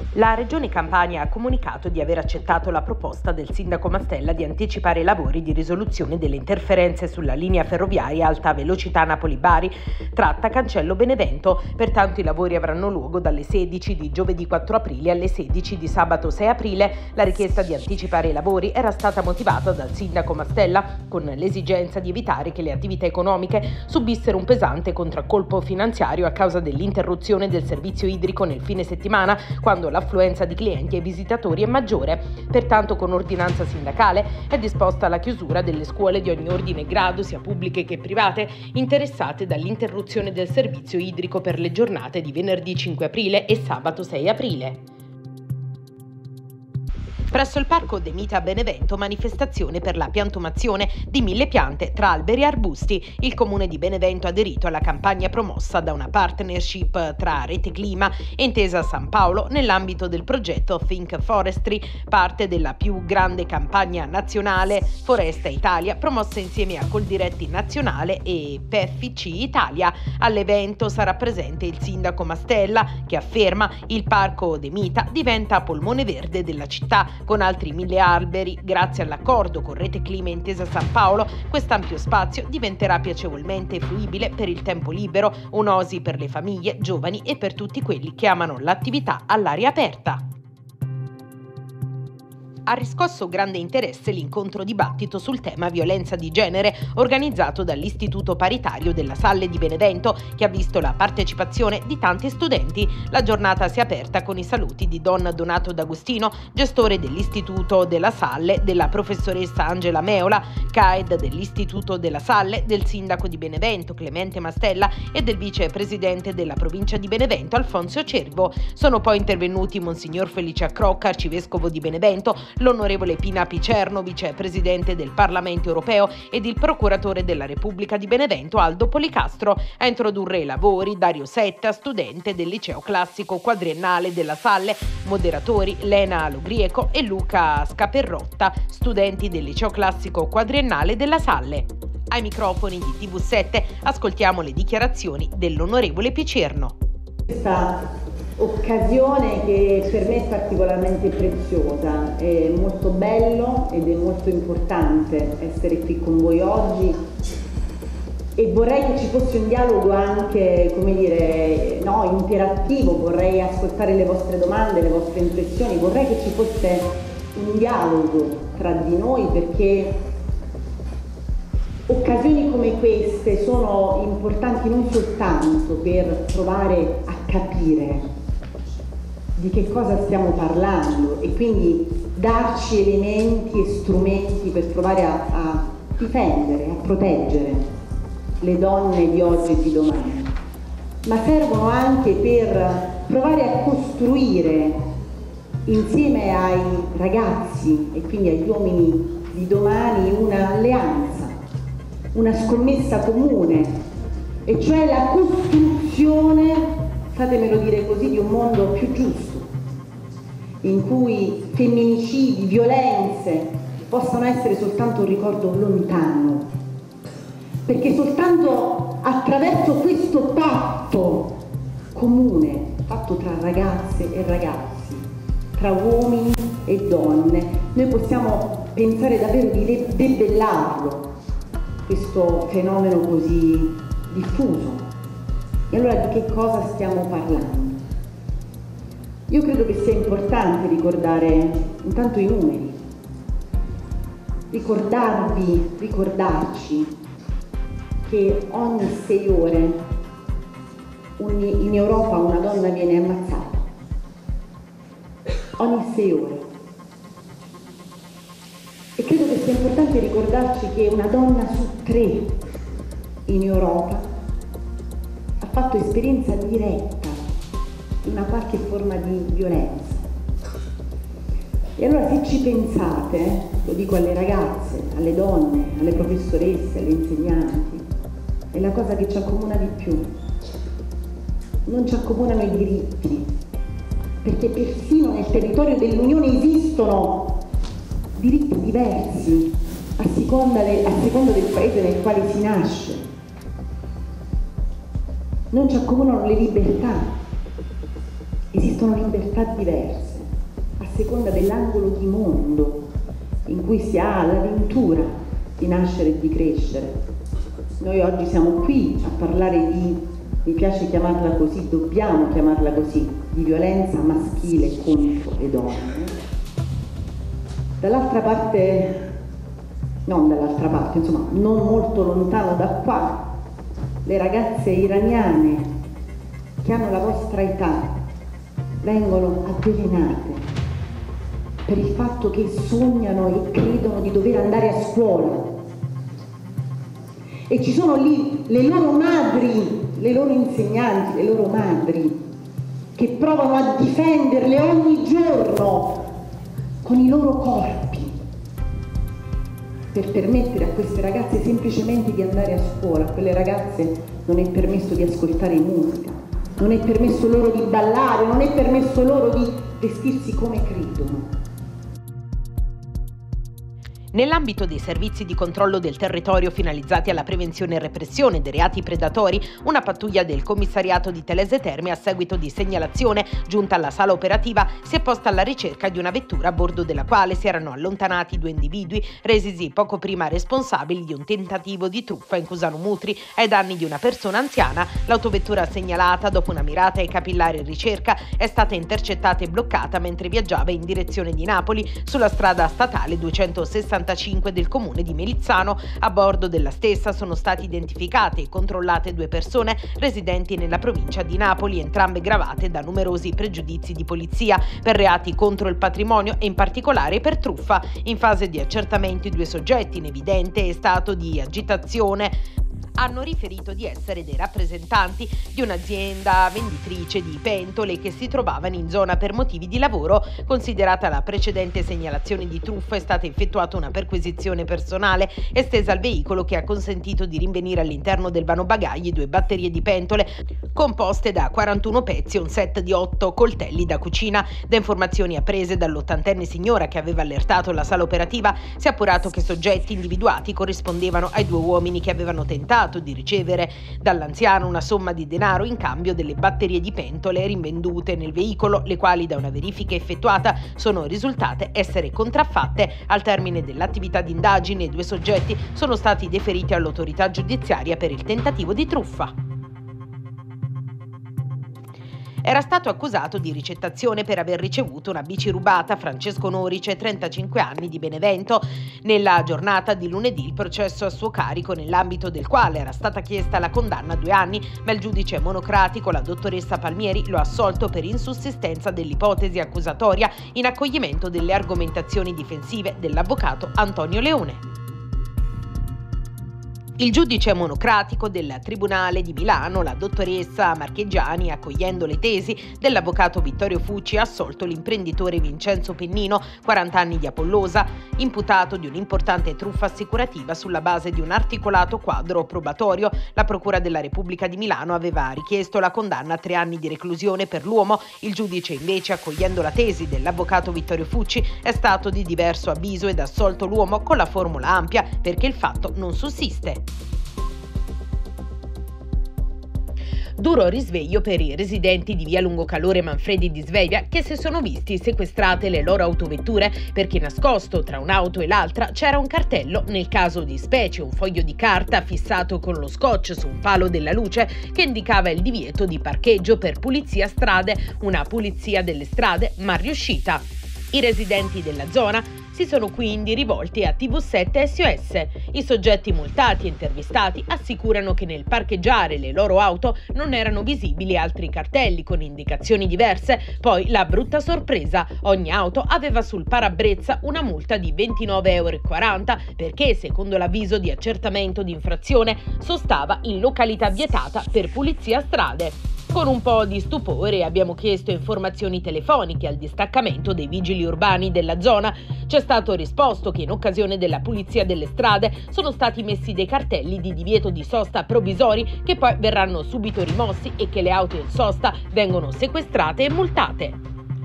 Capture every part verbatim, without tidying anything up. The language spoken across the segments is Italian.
La Regione Campania ha comunicato di aver accettato la proposta del sindaco Mastella di anticipare i lavori di risoluzione delle interferenze sulla linea ferroviaria alta velocità Napoli-Bari, tratta Cancello Benevento. Pertanto i lavori avranno luogo dalle sedici di giovedì quattro aprile alle sedici di sabato sei aprile. La richiesta di anticipare i lavori era stata motivata dal sindaco Mastella con l'esigenza di evitare che le attività economiche subissero un pesante contraccolpo finanziario a causa dell'interruzione del servizio idrico nel fine settimana, quando la L'affluenza di clienti e visitatori è maggiore. Pertanto, con ordinanza sindacale è disposta la chiusura delle scuole di ogni ordine e grado, sia pubbliche che private, interessate dall'interruzione del servizio idrico per le giornate di venerdì cinque aprile e sabato sei aprile. Presso il Parco De Mita a Benevento, manifestazione per la piantumazione di mille piante tra alberi e arbusti. Il Comune di Benevento ha aderito alla campagna promossa da una partnership tra Rete Clima e Intesa San Paolo nell'ambito del progetto Think Forestry, parte della più grande campagna nazionale Foresta Italia, promossa insieme a Coldiretti Nazionale e P F C Italia. All'evento sarà presente il sindaco Mastella, che afferma il Parco De Mita diventa polmone verde della città. Con altri mille alberi, grazie all'accordo con Rete Clima e Intesa San Paolo, quest'ampio spazio diventerà piacevolmente fruibile per il tempo libero, un'oasi per le famiglie, giovani e per tutti quelli che amano l'attività all'aria aperta. Ha riscosso grande interesse l'incontro dibattito sul tema violenza di genere organizzato dall'Istituto Paritario della Salle di Benevento, che ha visto la partecipazione di tanti studenti. La giornata si è aperta con i saluti di Don Donato D'Agostino, gestore dell'Istituto della Salle, della professoressa Angela Meola, C A E D dell'Istituto della Salle, del sindaco di Benevento Clemente Mastella e del vicepresidente della provincia di Benevento Alfonso Cervo. Sono poi intervenuti Monsignor Felice Accrocca, arcivescovo di Benevento, l'onorevole Pina Picerno, vicepresidente del Parlamento europeo, ed il procuratore della Repubblica di Benevento Aldo Policastro. A introdurre i lavori Dario Setta, studente del liceo classico quadriennale della Salle, moderatori Lena Logrieco e Luca Scaperrotta, studenti del liceo classico quadriennale della Salle. Ai microfoni di T V sette ascoltiamo le dichiarazioni dell'onorevole Picerno. Questa occasione che per me è particolarmente preziosa, è molto bello ed è molto importante essere qui con voi oggi e vorrei che ci fosse un dialogo anche, come dire, no, interattivo, vorrei ascoltare le vostre domande, le vostre impressioni, vorrei che ci fosse un dialogo tra di noi, perché occasioni come queste sono importanti non soltanto per provare a capire di che cosa stiamo parlando e quindi darci elementi e strumenti per provare a, a difendere, a proteggere le donne di oggi e di domani, ma servono anche per provare a costruire insieme ai ragazzi e quindi agli uomini di domani un'alleanza, una scommessa comune, e cioè la costruzione, fatemelo dire così, di un mondo più giusto, in cui femminicidi, violenze possano essere soltanto un ricordo lontano, perché soltanto attraverso questo patto comune, fatto tra ragazze e ragazzi, tra uomini e donne, noi possiamo pensare davvero di debellarlo, questo fenomeno così diffuso. E allora di che cosa stiamo parlando? Io credo che sia importante ricordare intanto i numeri, ricordarvi, ricordarci che ogni sei ore in Europa una donna viene ammazzata, ogni sei ore. E credo che sia importante ricordarci che una donna su tre in Europa ha fatto esperienza diretta di una qualche forma di violenza. E allora se ci pensate, lo dico alle ragazze, alle donne, alle professoresse, alle insegnanti, è la cosa che ci accomuna di più. Non ci accomunano i diritti, perché persino nel territorio dell'Unione esistono diritti diversi a seconda, le, a seconda del paese nel quale si nasce. Non ci accomunano le libertà. Esistono libertà diverse a seconda dell'angolo di mondo in cui si ha l'avventura di nascere e di crescere. Noi oggi siamo qui a parlare di, mi piace chiamarla così, dobbiamo chiamarla così, di violenza maschile contro le donne. Dall'altra parte, non dall'altra parte, insomma, non molto lontano da qua, le ragazze iraniane che hanno la vostra età vengono avvelenate per il fatto che sognano e credono di dover andare a scuola. E ci sono lì le loro madri, le loro insegnanti, le loro madri, che provano a difenderle ogni giorno con i loro corpi, per permettere a queste ragazze semplicemente di andare a scuola. A quelle ragazze non è permesso di ascoltare musica, non è permesso loro di ballare, non è permesso loro di vestirsi come credono. Nell'ambito dei servizi di controllo del territorio finalizzati alla prevenzione e repressione dei reati predatori, una pattuglia del commissariato di Telese Terme, a seguito di segnalazione giunta alla sala operativa, si è posta alla ricerca di una vettura a bordo della quale si erano allontanati due individui resisi poco prima responsabili di un tentativo di truffa in Cusano Mutri ai danni di una persona anziana. L'autovettura segnalata, dopo una mirata e capillare ricerca, è stata intercettata e bloccata mentre viaggiava in direzione di Napoli sulla strada statale duecentosessantacinque del comune di Melizzano. A bordo della stessa sono state identificate e controllate due persone residenti nella provincia di Napoli, entrambe gravate da numerosi pregiudizi di polizia per reati contro il patrimonio e in particolare per truffa. In fase di accertamento i due soggetti, in evidente stato di agitazione, hanno riferito di essere dei rappresentanti di un'azienda venditrice di pentole che si trovavano in zona per motivi di lavoro. Considerata la precedente segnalazione di truffa, è stata effettuata una perquisizione personale estesa al veicolo, che ha consentito di rinvenire all'interno del vano bagagli due batterie di pentole composte da quarantuno pezzi e un set di otto coltelli da cucina. Da informazioni apprese dall'ottantenne signora che aveva allertato la sala operativa, si è appurato che soggetti individuati corrispondevano ai due uomini che avevano tentato di ricevere dall'anziano una somma di denaro in cambio delle batterie di pentole rinvendute nel veicolo, le quali da una verifica effettuata sono risultate essere contraffatte. Al termine dell'attività di indagine, i due soggetti sono stati deferiti all'autorità giudiziaria per il tentativo di truffa. Era stato accusato di ricettazione per aver ricevuto una bici rubata Francesco Norice, trentacinque anni, di Benevento. Nella giornata di lunedì il processo a suo carico, nell'ambito del quale era stata chiesta la condanna a due anni, ma il giudice monocratico, la dottoressa Palmieri, lo ha assolto per insussistenza dell'ipotesi accusatoria in accoglimento delle argomentazioni difensive dell'avvocato Antonio Leone. Il giudice monocratico del Tribunale di Milano, la dottoressa Marcheggiani, accogliendo le tesi dell'avvocato Vittorio Fucci, ha assolto l'imprenditore Vincenzo Pennino, quaranta anni, di Apollosa, imputato di un'importante truffa assicurativa sulla base di un articolato quadro probatorio. La Procura della Repubblica di Milano aveva richiesto la condanna a tre anni di reclusione per l'uomo. Il giudice, invece, accogliendo la tesi dell'avvocato Vittorio Fucci, è stato di diverso avviso ed ha assolto l'uomo con la formula ampia perché il fatto non sussiste. Duro risveglio per i residenti di via Lungocalore Manfredi di Svevia, che si sono visti sequestrate le loro autovetture perché nascosto tra un'auto e l'altra c'era un cartello, nel caso di specie un foglio di carta fissato con lo scotch su un palo della luce, che indicava il divieto di parcheggio per pulizia strade, una pulizia delle strade mal riuscita. I residenti della zona si sono quindi rivolti a T V sette S O S. I soggetti multati e intervistati assicurano che nel parcheggiare le loro auto non erano visibili altri cartelli con indicazioni diverse. Poi la brutta sorpresa: ogni auto aveva sul parabrezza una multa di ventinove virgola quaranta euro perché, secondo l'avviso di accertamento di infrazione, sostava in località vietata per pulizia strade. Con un po' di stupore abbiamo chiesto informazioni telefoniche al distaccamento dei vigili urbani della zona. Ci è stato risposto che in occasione della pulizia delle strade sono stati messi dei cartelli di divieto di sosta provvisori che poi verranno subito rimossi e che le auto in sosta vengono sequestrate e multate.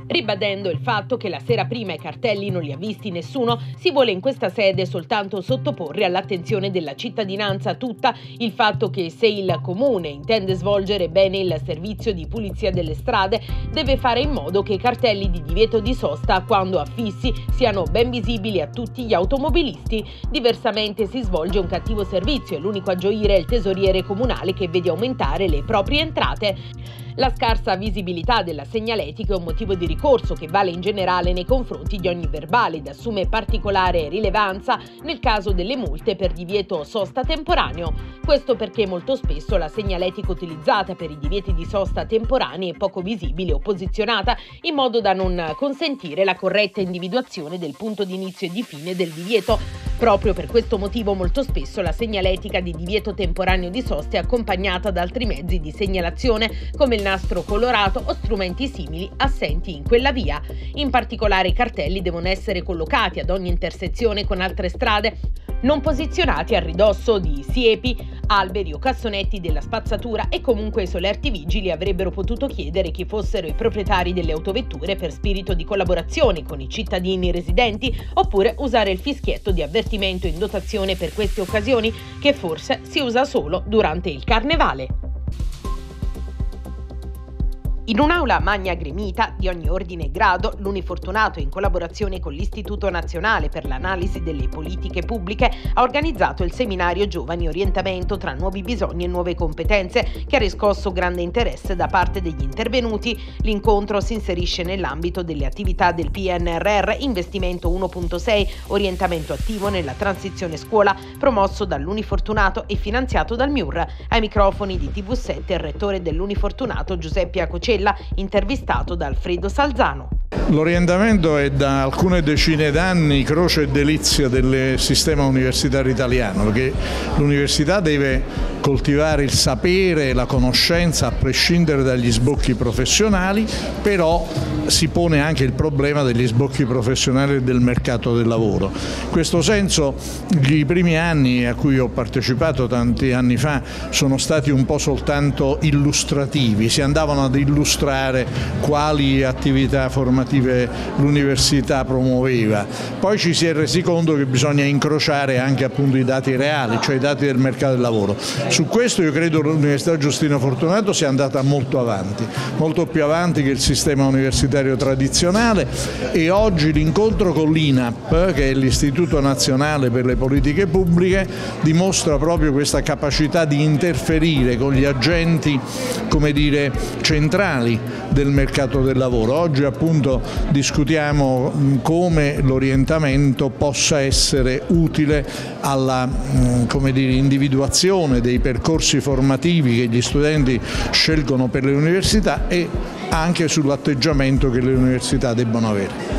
Ribadendo il fatto che la sera prima i cartelli non li ha visti nessuno, si vuole in questa sede soltanto sottoporre all'attenzione della cittadinanza tutta il fatto che se il comune intende svolgere bene il servizio di pulizia delle strade, deve fare in modo che i cartelli di divieto di sosta, quando affissi, siano ben visibili a tutti gli automobilisti. Diversamente si svolge un cattivo servizio e l'unico a gioire è il tesoriere comunale, che vede aumentare le proprie entrate. La scarsa visibilità della segnaletica è un motivo di ricorso che vale in generale nei confronti di ogni verbale ed assume particolare rilevanza nel caso delle multe per divieto sosta temporaneo. Questo perché molto spesso la segnaletica utilizzata per i divieti di sosta temporanei è poco visibile o posizionata in modo da non consentire la corretta individuazione del punto di inizio e di fine del divieto. Proprio per questo motivo molto spesso la segnaletica di divieto temporaneo di sosta è accompagnata da altri mezzi di segnalazione come il nastro colorato o strumenti simili assenti in quella via. In particolare i cartelli devono essere collocati ad ogni intersezione con altre strade, non posizionati a ridosso di siepi, alberi o cassonetti della spazzatura, e comunque i solerti vigili avrebbero potuto chiedere chi fossero i proprietari delle autovetture per spirito di collaborazione con i cittadini residenti, oppure usare il fischietto di avvertimento in dotazione per queste occasioni, che forse si usa solo durante il carnevale. In un'aula magna gremita di ogni ordine e grado, l'Unifortunato, in collaborazione con l'Istituto Nazionale per l'Analisi delle Politiche Pubbliche, ha organizzato il seminario Giovani Orientamento tra nuovi bisogni e nuove competenze, che ha riscosso grande interesse da parte degli intervenuti. L'incontro si inserisce nell'ambito delle attività del P N R R Investimento uno punto sei, orientamento attivo nella transizione scuola, promosso dall'Unifortunato e finanziato dal M I U R. Ai microfoni di T V sette il rettore dell'Unifortunato Giuseppe Acocella, intervistato da Alfredo Salzano. L'orientamento è da alcune decine d'anni croce e delizia del sistema universitario italiano, perché l'università deve coltivare il sapere e la conoscenza a prescindere dagli sbocchi professionali, però si pone anche il problema degli sbocchi professionali e del mercato del lavoro. In questo senso i primi anni a cui ho partecipato tanti anni fa sono stati un po' soltanto illustrativi, si andavano ad illustrare quali attività formative l'università promuoveva. Poi ci si è resi conto che bisogna incrociare anche appunto i dati reali, cioè i dati del mercato del lavoro. Su questo io credo che l'Università Giustino Fortunato sia andata molto avanti, molto più avanti che il sistema universitario tradizionale, e oggi l'incontro con l'I N A P, che è l'Istituto Nazionale per le Politiche Pubbliche, dimostra proprio questa capacità di interferire con gli agenti, come dire, centrali del mercato del lavoro. Oggi appunto discutiamo come l'orientamento possa essere utile alla, come dire, individuazione dei percorsi formativi che gli studenti scelgono per le università e anche sull'atteggiamento che le università debbono avere.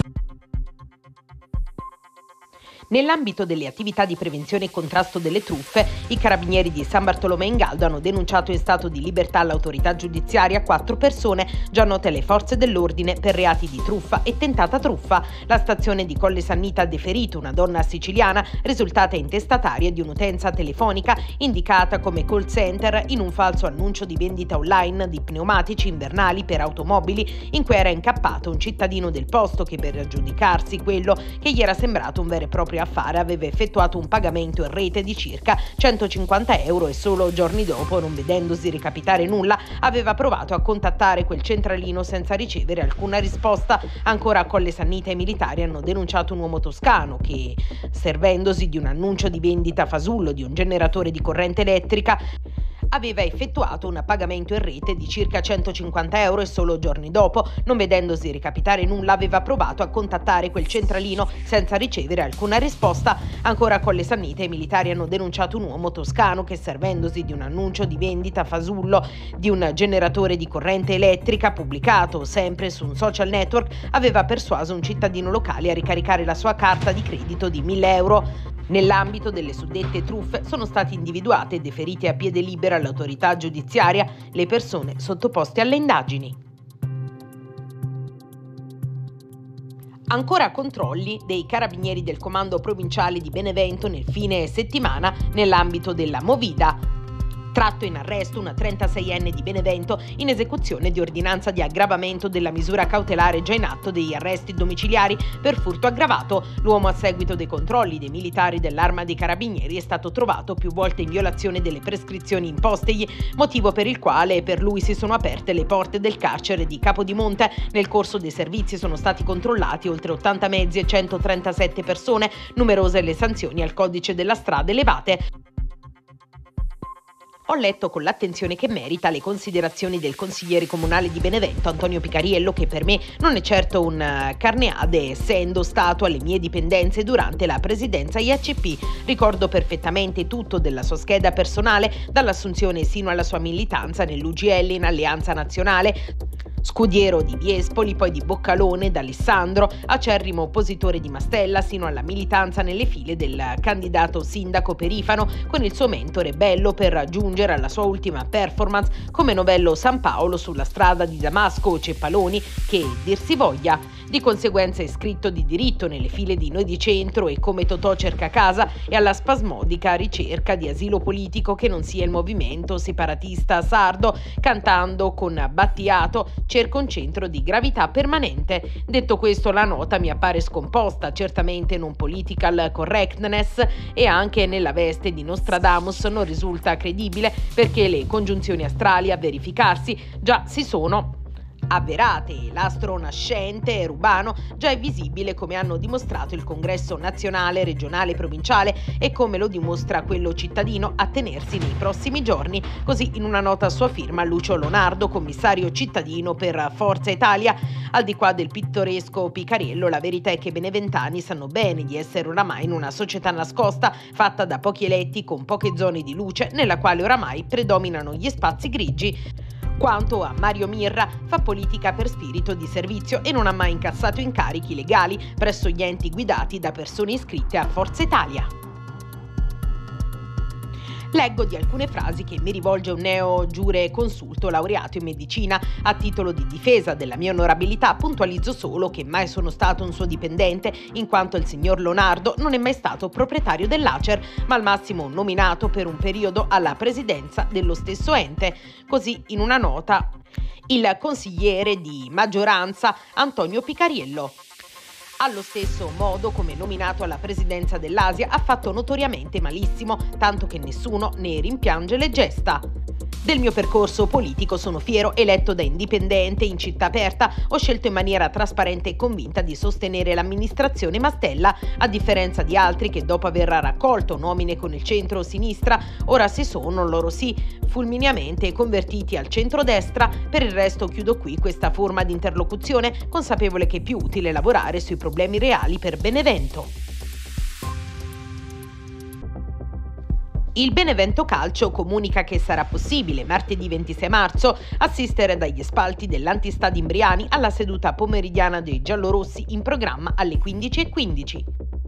Nell'ambito delle attività di prevenzione e contrasto delle truffe, i carabinieri di San Bartolomeo in Galdo hanno denunciato in stato di libertà all'autorità giudiziaria quattro persone già note alle forze dell'ordine per reati di truffa e tentata truffa. La stazione di Colle Sannita ha deferito una donna siciliana risultata intestataria di un'utenza telefonica indicata come call center in un falso annuncio di vendita online di pneumatici invernali per automobili, in cui era incappato un cittadino del posto che, per aggiudicarsi quello che gli era sembrato un vero e proprio affare, aveva effettuato un pagamento in rete di circa centocinquanta euro e solo giorni dopo, non vedendosi ricapitare nulla, aveva provato a contattare quel centralino senza ricevere alcuna risposta. Ancora a Colle Sannita i militari hanno denunciato un uomo toscano che, servendosi di un annuncio di vendita fasullo di un generatore di corrente elettrica, aveva effettuato un pagamento in rete di circa centocinquanta euro e solo giorni dopo, non vedendosi ricapitare nulla, aveva provato a contattare quel centralino senza ricevere alcuna risposta. Ancora a Colle Sannita i militari hanno denunciato un uomo toscano che, servendosi di un annuncio di vendita fasullo di un generatore di corrente elettrica pubblicato sempre su un social network, aveva persuaso un cittadino locale a ricaricare la sua carta di credito di mille euro. Nell'ambito delle suddette truffe sono stati individuate e deferite a piede libera all'autorità giudiziaria le persone sottoposte alle indagini. Ancora controlli dei carabinieri del comando provinciale di Benevento nel fine settimana nell'ambito della Movida. Tratto in arresto una trentaseienne di Benevento in esecuzione di ordinanza di aggravamento della misura cautelare già in atto degli arresti domiciliari per furto aggravato. L'uomo, a seguito dei controlli dei militari dell'Arma dei Carabinieri, è stato trovato più volte in violazione delle prescrizioni impostegli, motivo per il quale per lui si sono aperte le porte del carcere di Capodimonte. Nel corso dei servizi sono stati controllati oltre ottanta mezzi e centotrentasette persone, numerose le sanzioni al codice della strada elevate. Ho letto con l'attenzione che merita le considerazioni del consigliere comunale di Benevento Antonio Picariello, che per me non è certo un carneade, essendo stato alle mie dipendenze durante la presidenza I A C P. Ricordo perfettamente tutto della sua scheda personale, dall'assunzione sino alla sua militanza nell'U G L in Alleanza Nazionale. Scudiero di Viespoli, poi di Boccalone, d'Alessandro, acerrimo oppositore di Mastella, sino alla militanza nelle file del candidato sindaco Perifano, con il suo mentore Bello per raggiungere alla sua ultima performance come novello San Paolo sulla strada di Damasco o Ceppaloni, che dir si voglia. Di conseguenza è iscritto di diritto nelle file di Noi di Centro e come Totò cerca casa e alla spasmodica ricerca di asilo politico che non sia il movimento separatista sardo, cantando con Battiato cerca un centro di gravità permanente. Detto questo, la nota mi appare scomposta, certamente non political correctness, e anche nella veste di Nostradamus non risulta credibile, perché le congiunzioni astrali a verificarsi già si sono avverate. L'astro nascente rubano già è visibile, come hanno dimostrato il congresso nazionale, regionale e provinciale, e come lo dimostra quello cittadino a tenersi nei prossimi giorni. Così, in una nota a sua firma, Lucio Lonardo, commissario cittadino per Forza Italia. Al di qua del pittoresco Picariello, la verità è che i beneventani sanno bene di essere oramai in una società nascosta, fatta da pochi eletti con poche zone di luce, nella quale oramai predominano gli spazi grigi. Quanto a Mario Mirra, fa politica per spirito di servizio e non ha mai incassato incarichi legali presso gli enti guidati da persone iscritte a Forza Italia. Leggo di alcune frasi che mi rivolge un neo giure consulto laureato in medicina. A titolo di difesa della mia onorabilità puntualizzo solo che mai sono stato un suo dipendente, in quanto il signor Lonardo non è mai stato proprietario dell'Acer, ma al massimo nominato per un periodo alla presidenza dello stesso ente. Così, in una nota, il consigliere di maggioranza Antonio Picariello. Allo stesso modo, come nominato alla presidenza dell'Asia, ha fatto notoriamente malissimo, tanto che nessuno ne rimpiange le gesta. Del mio percorso politico sono fiero. Eletto da indipendente in città aperta, ho scelto in maniera trasparente e convinta di sostenere l'amministrazione Mastella, a differenza di altri che dopo aver raccolto nomine con il centro-sinistra ora si sono, loro sì, fulmineamente convertiti al centrodestra. Per il resto chiudo qui questa forma di interlocuzione, consapevole che è più utile lavorare sui problemi reali per Benevento. Il Benevento Calcio comunica che sarà possibile martedì ventisei marzo assistere dagli spalti dell'Antistad Imbriani alla seduta pomeridiana dei giallorossi, in programma alle quindici e quindici.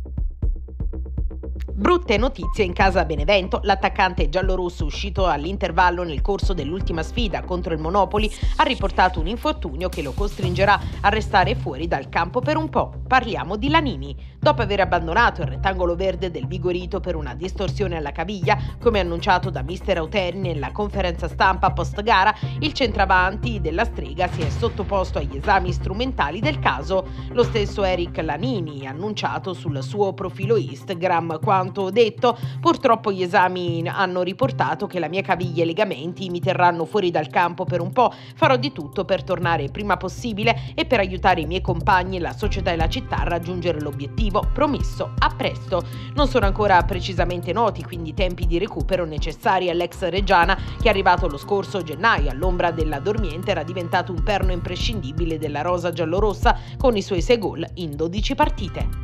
Brutte notizie in casa Benevento. L'attaccante giallorosso, uscito all'intervallo nel corso dell'ultima sfida contro il Monopoli, ha riportato un infortunio che lo costringerà a restare fuori dal campo per un po'. Parliamo di Lanini. Dopo aver abbandonato il rettangolo verde del Vigorito per una distorsione alla caviglia, come annunciato da mister Auteri nella conferenza stampa post gara, il centravanti della Strega si è sottoposto agli esami strumentali del caso. Lo stesso Eric Lanini ha annunciato sul suo profilo Instagram quanto detto: purtroppo gli esami hanno riportato che la mia caviglia e i legamenti mi terranno fuori dal campo per un po'. Farò di tutto per tornare il prima possibile e per aiutare i miei compagni, la società e la città a raggiungere l'obiettivo promesso. A presto. Non sono ancora precisamente noti quindi i tempi di recupero necessari all'ex Reggiana, che è arrivato lo scorso gennaio all'ombra della dormiente, era diventato un perno imprescindibile della rosa giallorossa con i suoi sei gol in dodici partite.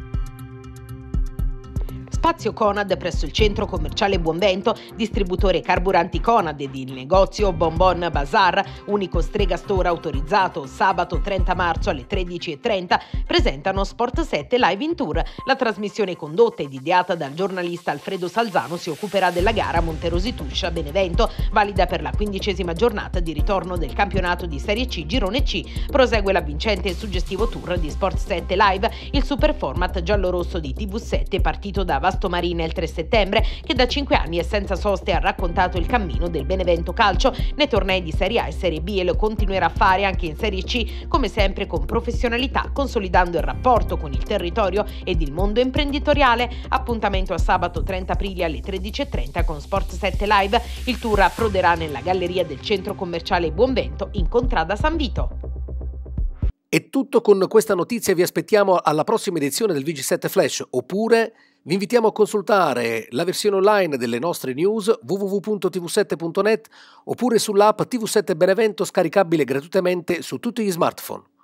Spazio Conad presso il centro commerciale Buonvento, distributore carburanti Conad, ed il negozio Bonbon Bazar, unico Strega Store autorizzato, sabato trenta marzo alle tredici e trenta, presentano Sport sette Live in Tour. La trasmissione, condotta ed ideata dal giornalista Alfredo Salzano, si occuperà della gara Monterosi-Tuscia Benevento, valida per la quindicesima giornata di ritorno del campionato di Serie C Girone C. Prosegue l'avvincente e suggestivo tour di Sport sette Live, il super format giallorosso di T V sette partito da Vasco Reparto Marina il tre settembre, che da cinque anni e senza soste ha raccontato il cammino del Benevento Calcio nei tornei di Serie A e Serie B e lo continuerà a fare anche in Serie C, come sempre con professionalità, consolidando il rapporto con il territorio ed il mondo imprenditoriale. Appuntamento a sabato trenta aprile alle tredici e trenta con Sport sette Live. Il tour approderà nella galleria del centro commerciale Buonvento in Contrada San Vito. È tutto con questa notizia, vi aspettiamo alla prossima edizione del V G sette Flash, oppure vi invitiamo a consultare la versione online delle nostre news w w w punto t v sette punto net oppure sull'app T V sette Benevento, scaricabile gratuitamente su tutti gli smartphone.